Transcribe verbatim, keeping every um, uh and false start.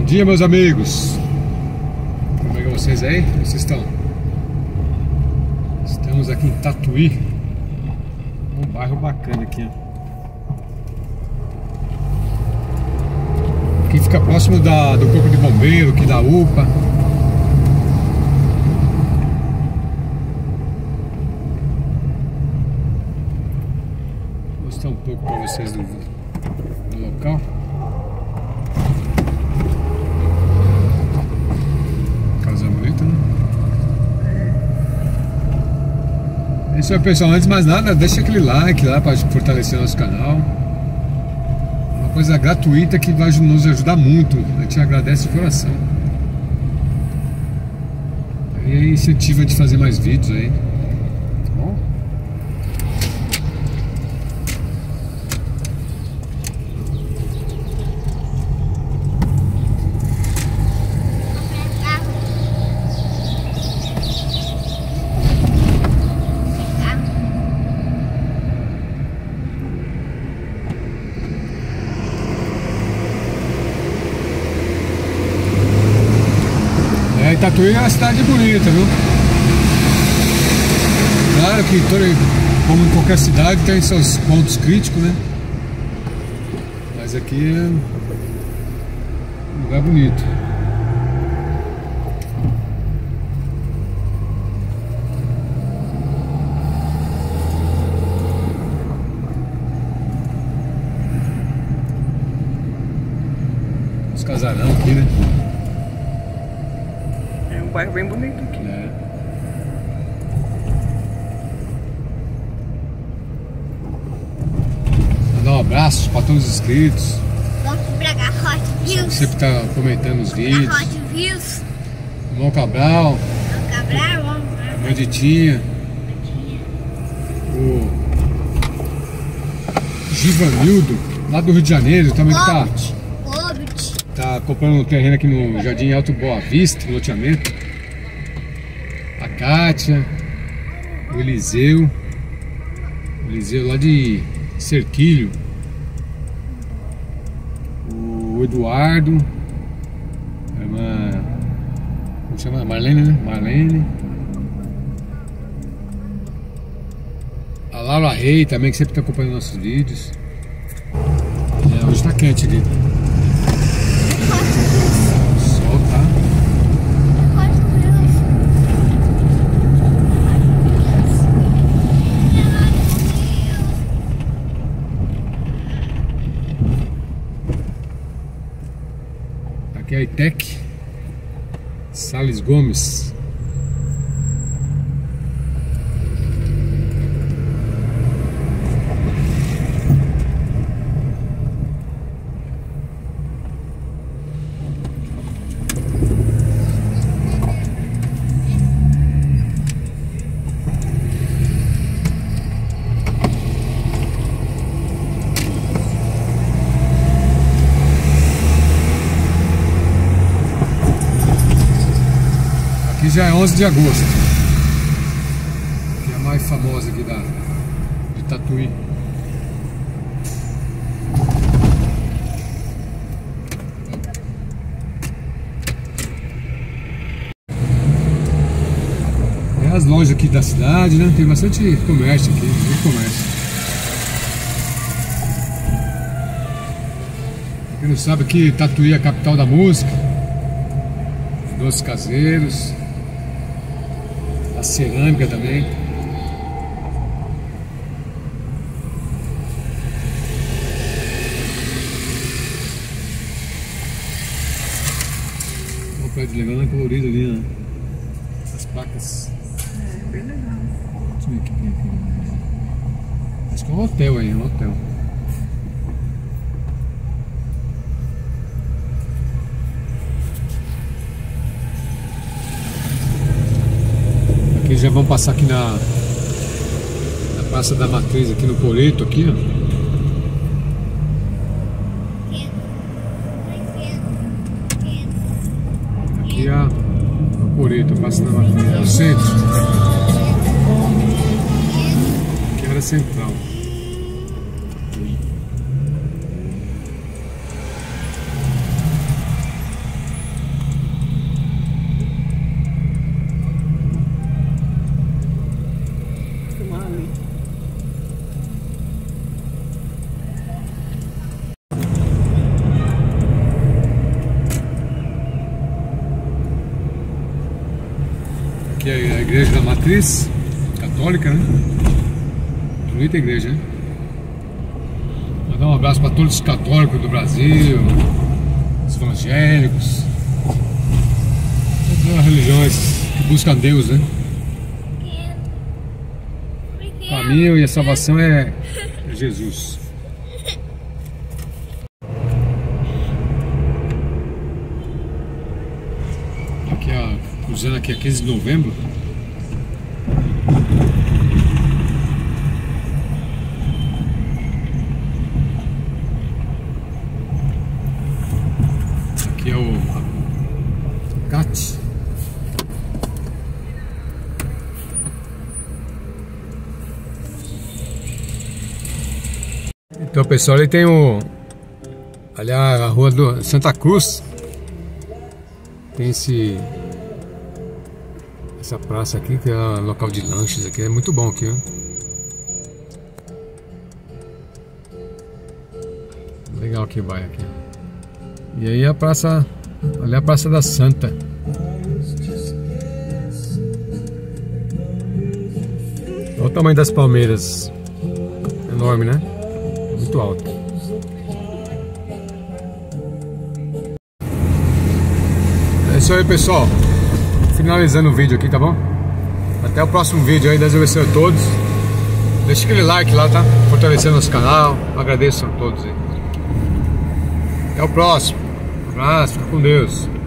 Bom dia, meus amigos. Como é que vocês aí? Como vocês estão? Estamos aqui em Tatuí, um bairro bacana aqui, ó. Aqui fica próximo da, do corpo de bombeiro, aqui da U P A. Vou mostrar um pouco para vocês do, do local. Casa bonita, né? É isso aí, pessoal. Antes de mais nada, deixa aquele like lá para fortalecer nosso canal. Uma coisa gratuita que vai nos ajudar muito. A gente agradece de coração. E incentiva a gente fazer mais vídeos aí. Tá bom? Tatuí é uma cidade bonita, viu? Claro que toda, como em qualquer cidade tem seus pontos críticos, né? Mas aqui é um lugar bonito. Os casarão aqui, né? Um bairro bem bonito aqui. É. Mandar um abraço para todos os inscritos. Vamos pra Hot Wheels. Sempre tá comentando os vídeos. Hot Wheels. Irmão Cabral. Vamos Cabral, vamos. Mãe de Tinha. O Givanildo, lá do Rio de Janeiro, também que tá. Tá comprando um terreno aqui no Jardim Alto Boa Vista, no loteamento. A Kátia, o Eliseu, o Eliseu lá de Cerquilho, o Eduardo, a irmã, como chama? Marlene, né? Marlene. A Laura Rei também, que sempre está acompanhando nossos vídeos. É, hoje tá quente ali. Sol, tá? Aqui é a ITEC Salles Gomes. Aqui já é onze de agosto, que é a mais famosa aqui da, de Tatuí. É as lojas aqui da cidade, né? Tem bastante comércio aqui, muito comércio. Pra quem não sabe, aqui Tatuí é a capital da música, os doces caseiros, a cerâmica também. O prédio legal, é colorido ali, né? As placas. É, bem legal. Deixa eu ver o que tem aqui. Acho que é um hotel aí, um hotel. Aqui já vão passar aqui na, na Praça da Matriz, aqui no Coreto, aqui, ó. Aqui é o Coreto, Praça da Matriz, no centro. Aqui é a área central. igreja da matriz católica, né? Bonita igreja, né? Mandar um abraço para todos os católicos do Brasil, os evangélicos, todas as religiões que buscam Deus, né? O caminho e a salvação é Jesus. Aqui, ó, cruzando aqui a quinze de novembro. Aqui é o Cat. Então, pessoal, ali tem o... ali a rua do Santa Cruz. Tem esse... essa praça aqui, que é um local de lanches aqui. É muito bom aqui, ó. Legal que vai aqui. E aí a praça... ali é a Praça da Santa. Olha o tamanho das palmeiras. Enorme, né? Muito alto. É isso aí, pessoal. Finalizando o vídeo aqui, tá bom? Até o próximo vídeo aí. Deus abençoe a todos. Deixa aquele like lá, tá? Fortalecendo nosso canal. Agradeço a todos aí. Até o próximo. Um abraço, fica com Deus.